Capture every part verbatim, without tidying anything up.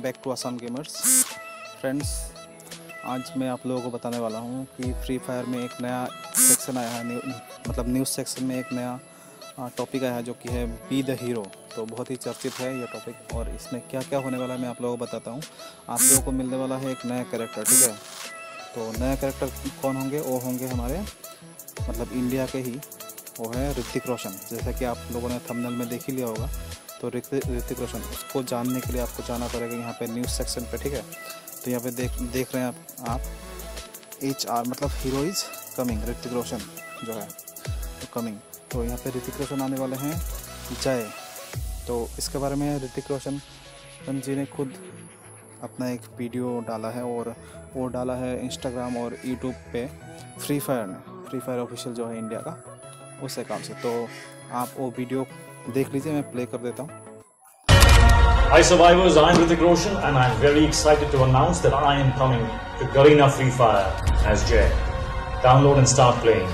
Back to Assam gamers. Friends, आज मैं आप लोगों को बताने वाला हूँ कि फ्री फायर में एक नया सेक्शन आया है, न्यू, मतलब न्यूज़ सेक्शन में एक नया टॉपिक आया है जो कि है बी द हीरो। तो बहुत ही चर्चित है ये टॉपिक और इसमें क्या क्या होने वाला है मैं आप लोगों को बताता हूँ। आप लोगों को मिलने वाला है एक नया कैरेक्टर, ठीक है। तो नया कैरेक्टर कौन होंगे? वो होंगे हमारे मतलब इंडिया के ही, वो है ऋतिक रोशन। जैसा कि आप लोगों ने थंबनेल में देख ही लिया होगा। तो ऋतिक रोशन, उसको जानने के लिए आपको जाना पड़ेगा यहाँ पे न्यूज़ सेक्शन पे, ठीक है। तो यहाँ पे देख देख रहे हैं आप आप एच आर मतलब hero is coming, Hrithik Roshan जो है तो कमिंग। तो यहाँ पे ऋतिक रोशन आने वाले हैं जय। तो इसके बारे में ऋतिक रोशन जी ने खुद अपना एक वीडियो डाला है और वो डाला है इंस्टाग्राम और यूट्यूब पे फ्री फायर में, फ्री फायर ऑफिशियल जो है इंडिया का, उस अकाउंट से। तो आप वो वीडियो देख लीजिए, मैं प्ले कर देता हूँ। Hi survivors, I am Hrithik Roshan and I am very excited to announce that I am coming to Garena Free Fire as Jay. Download and start playing.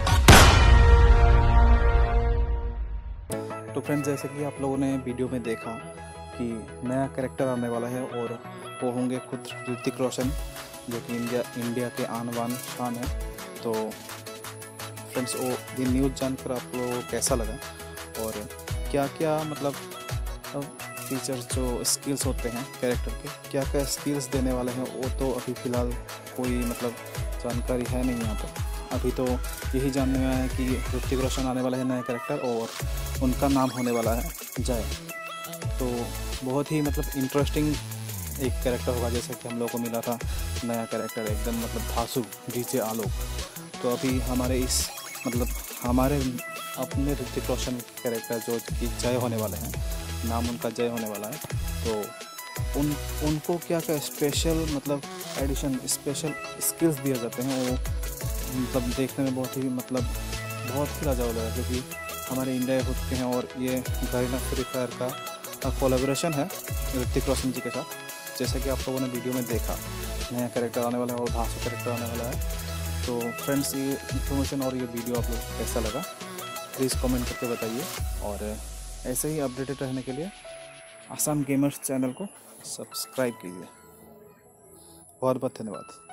तो फ्रेंड्स, जैसे कि आप लोगों ने वीडियो में देखा कि नया कैरेक्टर आने वाला है और वो होंगे खुद ऋतिक रोशन, जो कि इंडिया इंडिया के आन बान शान है। तो फ्रेंड्स, वो ये न्यूज़ जानकर आप लोगों को कैसा लगा और क्या क्या मतलब फीचर्स जो स्किल्स होते हैं कैरेक्टर के, क्या क्या स्किल्स देने वाले हैं, वो तो अभी फ़िलहाल कोई मतलब जानकारी है नहीं यहाँ पर। अभी तो यही जानने में आया है कि ऋतिक रोशन आने वाला है नया कैरेक्टर और उनका नाम होने वाला है जय। तो बहुत ही मतलब इंटरेस्टिंग एक कैरेक्टर होगा, जैसे कि हम लोगों को मिला था नया कैरेक्टर एकदम मतलब धांसू डीजे आलोक। तो अभी हमारे इस मतलब हमारे अपने ऋतिक रोशन कैरेक्टर जो कि जय होने वाले हैं, नाम उनका जय होने वाला है। तो उन उनको क्या क्या स्पेशल मतलब एडिशन स्पेशल स्किल्स दिए जाते हैं, वो मतलब देखने में बहुत ही मतलब बहुत ही लाजवाब लगा, क्योंकि हमारे इंडिया खुद के हैं और ये गरीना फ्री फायर का कोलैबोरेशन है ऋतिक रोशन जी के साथ। जैसा कि आप लोगों ने वीडियो में देखा, नया कैरेक्टर आने वाला है और धांसू कैरेक्टर आने वाला है। तो फ्रेंड्स, ये इन्फॉर्मेशन और ये वीडियो आप लोग कैसा लगा प्लीज़ कमेंट करके बताइए और ऐसे ही अपडेटेड रहने के लिए आसाम गेमर्स चैनल को सब्सक्राइब कीजिए। बहुत बहुत धन्यवाद।